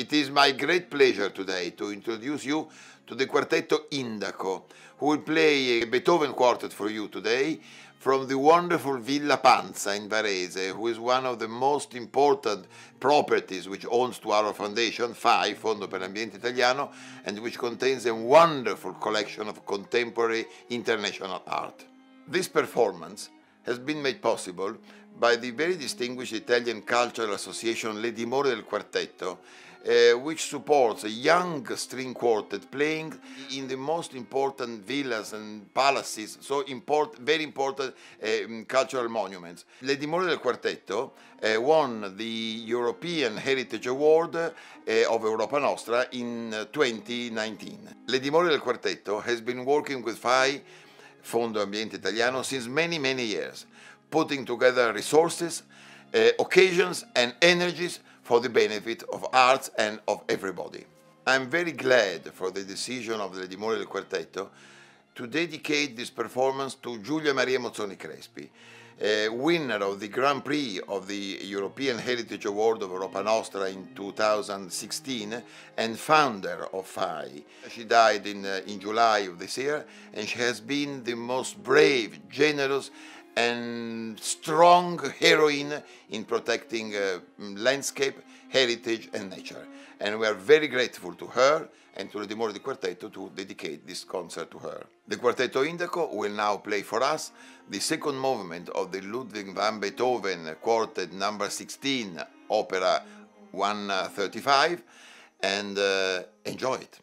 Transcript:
It is my great pleasure today to introduce you to the Quartetto Indaco, who will play a Beethoven quartet for you today from the wonderful Villa Panza in Varese, who is one of the most important properties which owns to our foundation, FAI, Fondo per l'Ambiente Italiano, and which contains a wonderful collection of contemporary international art. This performance has been made possible by the very distinguished Italian Cultural Association Le Dimore del Quartetto, which supports a young string quartet playing in the most important villas and palaces, so very important cultural monuments. Le Dimore del Quartetto won the European Heritage Award of Europa Nostra in 2019. Le Dimore del Quartetto has been working with FAI, Fondo Ambiente Italiano, since many years, putting together resources, occasions and energies for the benefit of arts and of everybody. I'm very glad for the decision of the Dimore del Quartetto to dedicate this performance to Giulia Maria Mozzoni Crespi, winner of the Grand Prix of the European Heritage Award of Europa Nostra in 2016 and founder of FAI. She died in July of this year, and she has been the most brave, generous and strong heroine in protecting landscape, heritage and nature. And we are very grateful to her and to the Dimore del Quartetto to dedicate this concert to her. The Quartetto Indaco will now play for us the second movement of the Ludwig van Beethoven Quartet number 16, Opera 135, and enjoy it.